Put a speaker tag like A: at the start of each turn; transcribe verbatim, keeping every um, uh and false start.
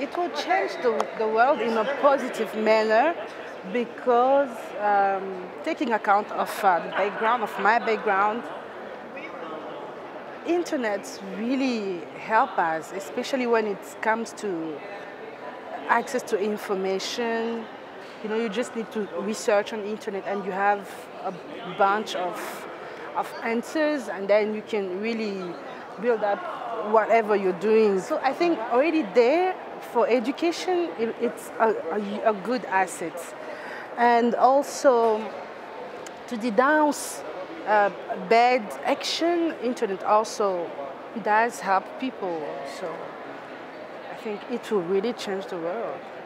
A: It will change the, the world in a positive manner because um, taking account of uh, the background, of my background, internet really help us, especially when it comes to access to information. You know, you just need to research on the internet and you have a bunch of, of answers, and then you can really build up whatever you're doing. So I think already there for education, it, it's a, a, a good asset. And also to denounce uh, bad action, internet also does help people. So I think it will really change the world.